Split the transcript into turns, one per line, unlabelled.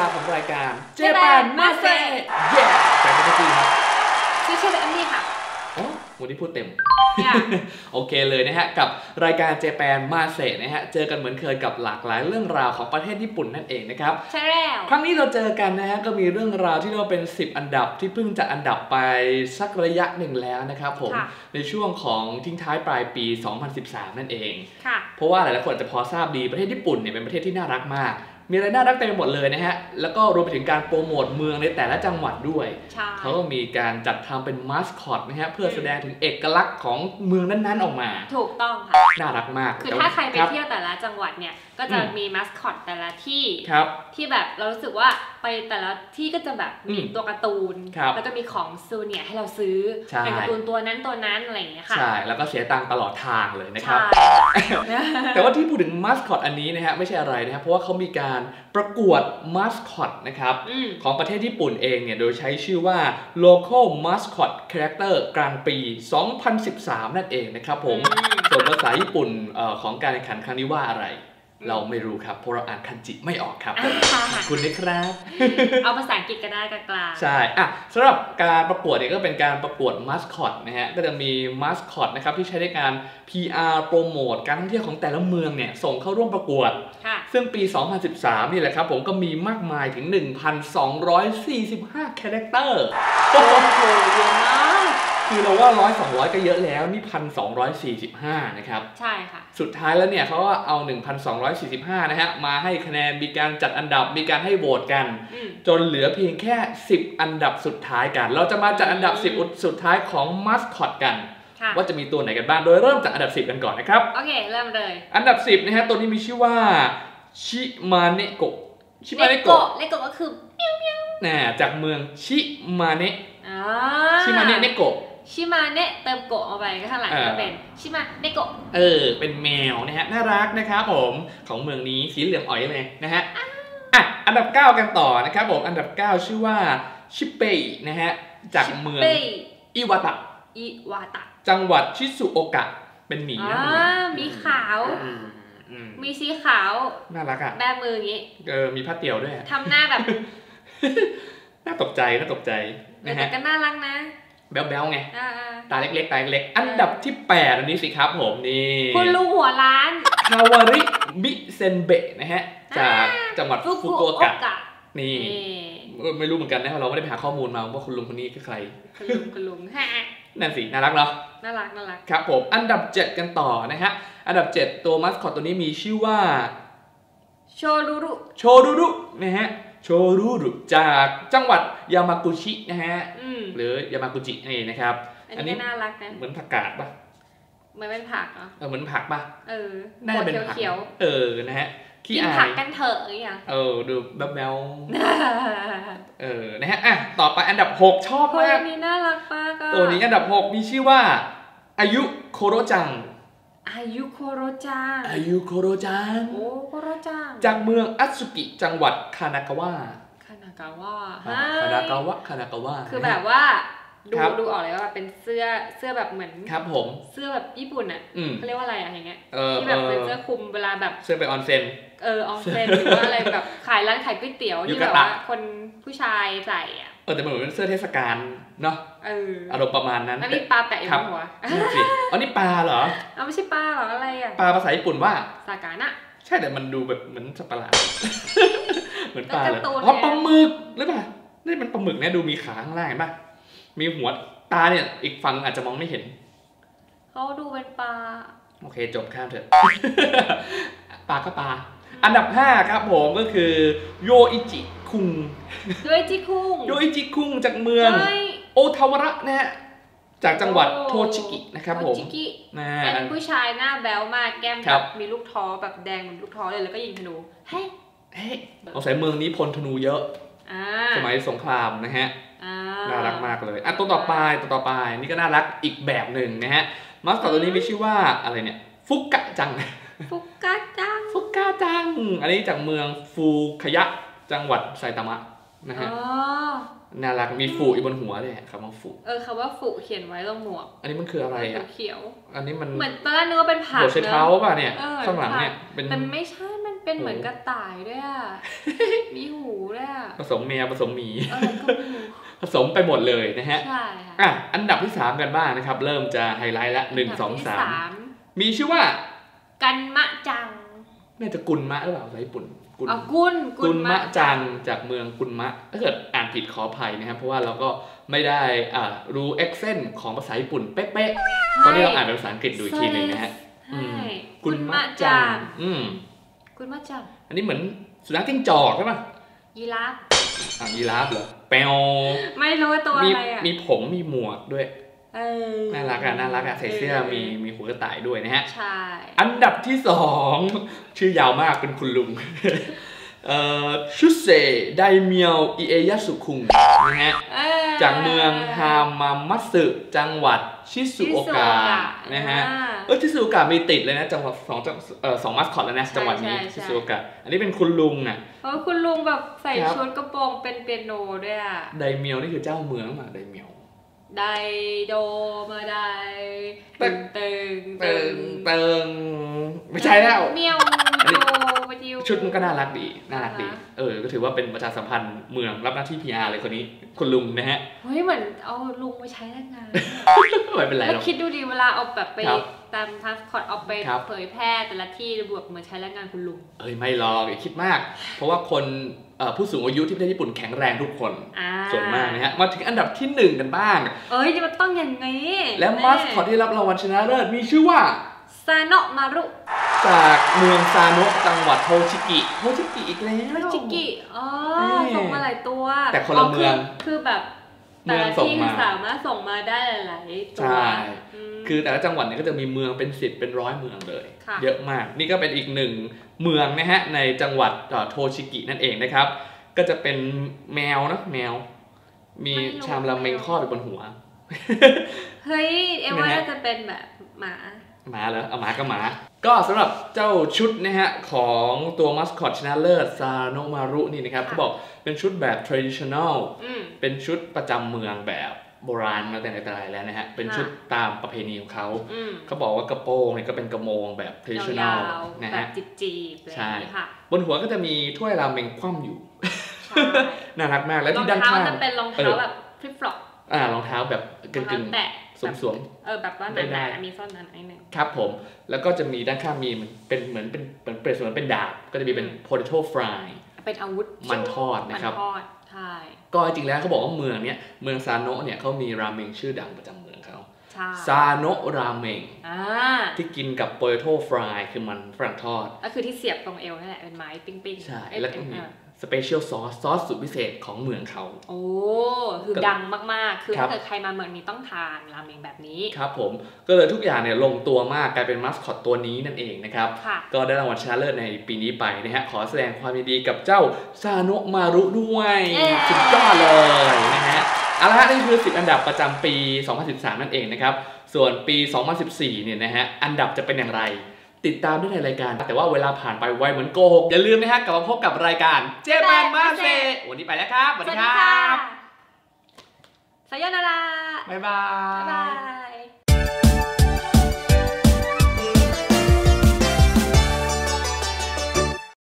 าวของรายการเจแปนมาเซ่เย้จากประเทศจีนครับ
ชื่อแอมมี่ค่ะ
โอ้วันนี้พูดเต็มโอเคเลยนะฮะกับรายการเจแปนมาเซ่นะฮะเจอกันเหมือนเคยกับหลากหลายเรื่องราวของประเทศญี่ปุ่นนั่นเองนะครับ
ใช่แล้ว
ครั้งนี้เราเจอกันนะฮะก็มีเรื่องราวที่เรียกว่าเป็น10อันดับที่เพิ่งจัดอันดับไปสักระยะหนึ่งแล้วนะครับผมในช่วงของทิ้งท้ายปลายปี2013นั่นเองเพราะว่าหลายๆคนจะพอทราบดีประเทศญี่ปุ่นเนี่ยเป็นประเทศที่น่ารักมากมีอะไรน่ารักเต็มไปหมดเลยนะฮะแล้วก็รวมไปถึงการโปรโมทเมืองในแต่ละจังหวัดด้วยเขาก็มีการจัดทำเป็นมาสคอตนะฮะเพื่อแสดงถึงเอกลักษณ์ของเมืองนั้นๆออกมา
ถูกต้องค่ะ
น่ารักมาก
คือถ้าใครไปเที่ยวแต่ละจังหวัดเนี่ยก็จะมีมาสคอตแต่ละที่ที่แบบเรารู้สึกว่าไปแต่ละที่ก็จะแบบมีตัวการ์ตูนแล้วก็มีของซูเนียให้เราซื้อเป็นการ์ตูนตัวนั้นอะไรอย่างเงี้ยค่ะ
ใช่แล้วก็เสียตังค์ตลอดทางเลยนะครับแต่ว่าที่พูดถึงมาสคอตอันนี้นะฮะไม่ใช่อะไรนะครับเพราะว่าเขามีการประกวดมาสคอตนะครับของประเทศญี่ปุ่นเองเนี่ยโดยใช้ชื่อว่า Local Mascot Character กลางปี 2013 นั่นเองนะครับผมส่วนภาษาญี่ปุ่นของการแข่งขันครั้งนี้ว่าอะไรเราไม่รู้ครับเพราะเราอ่านคันจิไม่ออกครับขอบคุณนะครับ
เอาภาษาอังกฤษก็ได้กลาง
ๆใช่สำหรับการประกวดเนี่ยก็เป็นการประกวดมาสคอตนะฮะก็จะมีมาสคอตนะครับที่ใช้ในการ PR โปรโมทการท่องเที่ยวของแต่ละเมืองเนี่ยส่งเข้าร่วมประกวดซึ่งปี 2013 นี่แหละครับผมก็มีมากมายถึง 1,245 คาแรคเตอร์
โอ้โหเยอะมาก
คือเราว่า100-200ก็เยอะแล้วนี่ 1,245 นะครับ
ใช่ค่ะ
สุดท้ายแล้วเนี่ยเขาก็เอา 1,245 นะฮะมาให้คะแนนมีการจัดอันดับมีการให้โหวตกันจนเหลือเพียงแค่10อันดับสุดท้ายกันเราจะมาจัดอันดับ10สุดท้ายของมาสคอตกันว่าจะมีตัวไหนกันบ้างโดยเริ่มจากอันดับ10กันก่อนนะครับ
โอเคเริ่มเลย
อันดับ10นะฮะตัวนี้มีชื่อว่าชิมาเนะโกะ
ชิมาเนะโกะก็คือเมียวเมียว
จากเมืองชิมาเนะชิมาเนะเนโกะ
ชิมาเนะเติมโกะเอาไปก็ข้างหลังก็เป็นชิมาเนะโกะ
เป็นแมวนะฮะน่ารักนะครับผมของเมืองนี้สีเหลืองอ๋อยเลยนะฮะอันดับ9กันต่อนะครับผมอันดับ9ชื่อว่าชิเปะนะฮะจากเมืองอิวาตะจังหวัดชิซุโอกะเป็นหมีนะ
มีขาวมีสีขาว
น่ารักอ่ะ
แบมืออย่างงี้
มีผ้าเตี่ยวด้วย
ทำหน้าแบบ
น่าตกใจ
นะฮะแต่ก็น่ารักนะ
แบ๊วๆไงตาเล็กอันดับที่8อันนี้สิครับผมนี่
คุณลุงหัวล้าน
คาวาริมิเซนเบะนะฮะจากจังหวัดฟุกุโอกะนี่ไม่รู้เหมือนกันนะเราไม่ได้ไปหาข้อมูลมาว่าคุณลุงคนนี้คือใคร
คุณลุงฮะ
นั่นสิน่ารักเนาะ
น่ารัก
ครับผมอันดับ7กันต่อนะฮะอันดับ7ตัวมัสคอตตัวนี้มีชื่อว่า
โชรุ
รุนะฮะโชรุรุจากจังหวัดยามากุชินะฮะหรือยามากุจินี่นะครับ
อันนี้น่ารักนะ
เหมือนผักกาดป่ะ
เหมือนเป็นผักเหรอ
เหมือนผักป่ะ
น่าจะเป็นผัก
เขียวนะฮะ
กินผักกันเถอะอย่างเงี้ย
ดูแบ๊วนะฮะต่อไปอันดับ6ชอบมาก
นี่น่ารักมาก
ตัวนี้อันดับ6มีชื่อว่าอายุโคโรจัง
อายุโคโรจัง
โอ้
โคโรจัง
จากเมืองอัตสึกิจังหวัดคานากาวะ
คือแบบว่าดูออกเลยว่าเป็นเสื้อแบบเหมือน
ครับผม
เสื้อแบบญี่ปุ่นอ่ะเขาเรียกว่าอะไรอย่างเงี้ยที่แบบเป็นเสื้อคลุมเวลาแบบ
เสื้อไปออนเซ็น
ออนเซ็นหรือว่าอะไรแบบขายร้านขายก๋วยเตี๋ยวที่แบบว่าคนผู้ชายใส่อ่ะ
แต่เหมือนเป็นเสื้อเทศกาลเนาะอารมณ์ประมาณนั้น
อันนี้ปลาแปะอยู่บนหัว
นี่ปลาเหรอ
ไม่ใช่ปลาหรออะไรอ่ะ
ปลาภาษาญี่ปุ่นว่า
ซากานะ
ใช่แต่มันดูแบบเหมือนสัตว์ประหลาดเหมือนปลาเลยปลาหมึกหรือเปล่านี่มันปลาหมึกเนี่ยดูมีขาข้างล่างเห็นป่ะมีหัวตาเนี่ยอีกฝั่งอาจจะมองไม่เห็น
เขาดูเป็นปลา
โอเคจบข้ามเถอะปลาก็ปลาอันดับ5ครับผมก็คือโยอิจิคุงจากเมืองโอทาวาระนะฮะจากจังหวัดโทชิกินะครับผม
เป็นผู้ชายหน้าแบ๊วมากแก้มแบบมีลูกท้อแบบแดงเหมือนลูกท้อเลยแล้วก็ยิงธนูเฮ้
สงสัยเมืองนี้พลธนูเยอะสมัยสงครามนะฮะน่ารักมากเลยตัวต่อไปนี่ก็น่ารักอีกแบบหนึ่งนะฮะมาสคอตตัวนี้มีชื่อว่าอะไรเนี่ยฟุกะจังอันนี้จากเมืองฟูคายะจังหวัดไซตามะนะฮะน่ารักมีฟูอยู่บนหัวเลยคำว่าฟู
คำว่าฟูเขียนไว้ตรงหมวก
อันนี้มันคืออะไร
เขียว
อันนี้มัน
เหมือนตอนแรกนึกว่าเป็นผัก
หัวไชเท้าป่ะเนี่ยข้างหลังเนี่ย
แต่ไม่ใช่มันเป็นเหมือนกระต่ายด้วยอ่ะมีหูด้วยอ่ะ
ผสมแมวผสมหมี
ก็มีหู
ผสมไปหมดเลยนะฮะ
ใช่ค่ะ
อันดับที่3กันบ้างนะครับเริ่มจะไฮไลท์ละ1 2 3มีชื่อว่า
กันมะจัง
น่าจะกุนมะหรือเปล่าภาษาญี่ปุ่น
กุน
มะจังจากเมืองกุนมะถ้าเกิดอ่านผิดขออภัยนะครับเพราะว่าเราก็ไม่ได้รู้เอ็กเซนของภาษาญี่ปุ่นเป๊ะๆตอนนี้เราอ่านเป็นภาษาอังกฤษดูอีกทีนึงนะฮะ
กุนมะจังกุนมะจัง
อันนี้เหมือนสุนัขจิ้งจอกใช่ไหม
ยีราฟ
ยีราฟเหรอแปว
ไม่รู้ตัวอะไรอ่ะ
มีผมมีหมวกด้วยน่ารักอ่ะใส่เสื้อมีหัวกระต่ายด้วยนะฮะ
ใช่
อันดับที่2ชื่อยาวมากเป็นคุณลุงชุเซไดเมียวอิเอยะสุคุงนะฮะจากเมืองฮามามัตสึจังหวัดชิซุโอกะนะฮะชิซุโอกะมีติดเลยนะจังหวัด2มัสคอตแล้วนะจังหวัดนี้ชิซุโอกะอันนี้เป็นคุณลุงอ่ะ
คุณลุงแบบใส่ชุดกระโปรงเป็นเปียโนด้วยอ่ะ
ไดเมียวนี่คือเจ้าเมืองมาไดเมียว
ไดโดมาไดตึง
ไม่ใช่แล้ว
เมียว
ชุดมันก็น่ารักดีก็ถือว่าเป็นประชาสัมพันธ์เมืองรับหน้าที่ PR เลยคนนี้คุณลุงนะฮะ
เฮ้ยเหมือนเอาลุงไปใช้แรงงาน
ไม่เป็นไรหรอก
คิดดูดีเวลาเอาแบบไปตามพาสปอร์ตเอาไปเผยแพร่แต่ละที่บวกเหมือนใช้แรงงานคุณลุง
ไม่หรอกอย่าคิดมากเพราะว่าคนผู้สูงอายุที่ประเทศญี่ปุ่นแข็งแรงทุกคนส่วนมากนะฮะมาถึงอันดับที่1กันบ้าง
มันต้องอย่างนี้
และมาสคอตที่รับรางวัลชนะเลิศมีชื่อว่า
ซาโนะมารุ
จากเมืองซาโนะจังหวัดโทชิกิอีกแล้ว
โทชิกิส่งมาหลายตัว
แต่คนละเมือง
คือแบบแต่ละที่สามารถส่งมาได้หลายตัว
ใช่คือแต่ละจังหวัดเนี่ยก็จะมีเมืองเป็น10เป็น100เมืองเลยเยอะมากนี่ก็เป็นอีก1เมืองนะฮะในจังหวัดโทชิกินั่นเองนะครับก็จะเป็นแมวนะแมวมีชามราเมงครอบอยู่บนหัว
เฮ้ยว่าน่าจะเป็นแบบหมา
เหรอเอาหมาก็หมาก็สำหรับเจ้าชุดนะฮะของตัวมัสคอตชนะเลิศซาโนะมารุนี่นะครับเขาบอกเป็นชุดแบบ traditional เป็นชุดประจำเมืองแบบโบราณมาแต่ไหนแต่ไรแล้วนะฮะเป็นชุดตามประเพณีของเขาบอกว่ากระโปรงเนี่ยก็เป็นกระโมงแบบ traditional
นะฮะแบบจีบๆ
ใช่บนหัวก็จะมีถ้วยราเมงคว่ำอยู่น่ารักมากแล้วที่ด้านข้าง
จะเป็นรองเท้าแบบฟลิปฟลอป
รองเท้าแบบกึ่งสวม
แบบว่าหนาๆมีซ่อนนั้นไอ้เนี่ย
ครับผมแล้วก็จะมีด้านข้างมีเป็นเหมือนเป็นเปรียบเสมือนเป็นดาบก็จะมีเป็น potato fry
เป็นอาวุธ
มันทอดนะครับ
ใช่
ก็จริงแล้วเขาบอกว่าเมืองซาโนะเนี่ยเขามีราเมงชื่อดังประจำเมืองเขาซาโนะราเมงที่กินกับ potato fry คือมันฝรั่งทอด
ก็คือที่เสียบตรงเอวนั่นแหละเป็นไม้ปิ้งๆ
ใช่แล้วก็มีสเปเชียลซอสสุดพิเศษของเมืองเขา
คือดังมากๆคือถ้าเกิดใครมาเมืองนี้ต้องทานราเมงแบบนี้
ครับผมก็เลยทุกอย่างเนี่ยลงตัวมากกลายเป็นมัสคอตตัวนี้นั่นเองนะครับก็ได้รางวัลชนะเลิศในปีนี้ไปนะฮะขอแสดงความยินดีกับเจ้าซาโนะมารุด้วยสุดยอดเลยนะฮะเอาละนี่คือ10อันดับประจำปี2013นั่นเองนะครับส่วนปี2014เนี่ยนะฮะอันดับจะเป็นอย่างไรติดตามได้ในรายการแต่ว่าเวลาผ่านไปไวเหมือนโกหกอย่าลืมนะฮะกลับมาพบกับรายการเจแปนมาเซวันนี้ไปแล้วครับสวัสดีครับ
สายนารา
บ๊ายบาย